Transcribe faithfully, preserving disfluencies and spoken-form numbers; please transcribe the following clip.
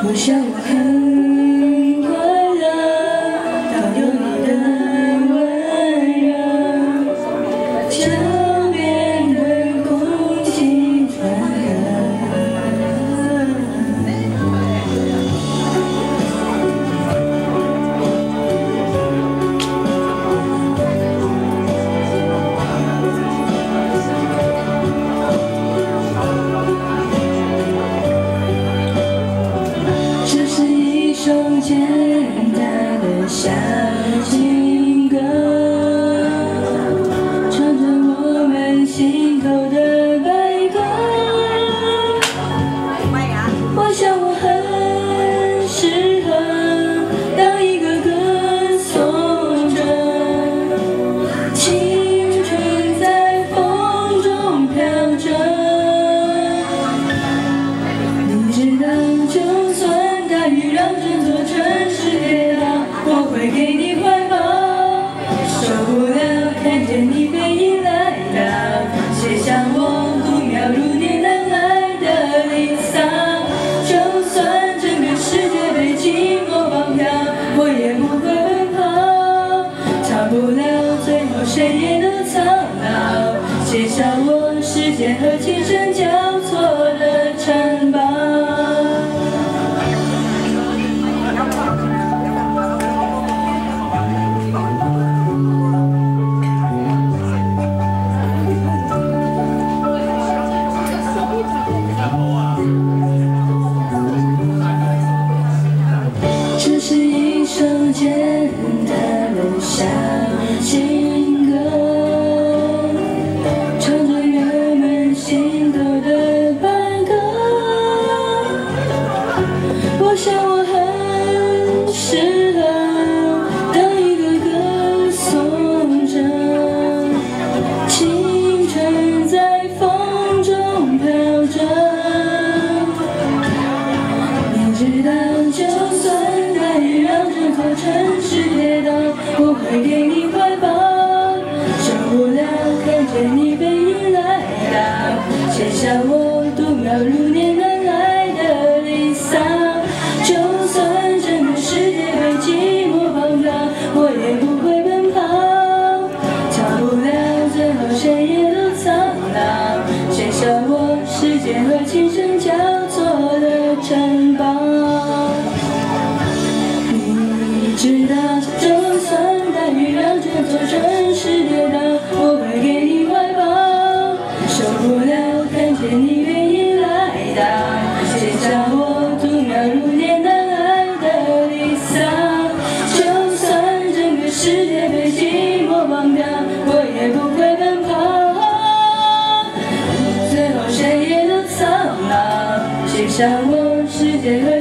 我想我很快乐，当有你的温热，像面对空气传首简单的小情歌，唱着我们心头的白鸽。我想我很适合当一个歌颂者，青春在风中飘着。你知道，就算大雨让整座城市跌倒，我会给你怀抱，受不了看见你背影来到，写下我度秒如年难挨的离骚。就算整个世界被寂寞绑票，我也不会奔跑，逃不了最后谁也都苍老，写下我时间和琴声交错的城堡。这是一首简单的小情歌，唱着人们心头的白鸽。我想我很适合当一个歌颂者，青春在风中飘着。你知道，就算让整座城市跌倒，我会给你怀抱，受不了看见你背影来到，写下我度秒如年难挨的离骚。就算整个世界被寂寞绑票，我也不会奔跑，逃不了最后谁也都苍老，写下我时间和琴声交错的城堡。知道，就算大雨让整座城市跌倒，我会给你怀抱，受不了看见你背影来到，写下我度秒如年难挨的离骚。就算整个世界被寂寞绑票，我也不会奔跑，最后谁也都苍老，写下我时间和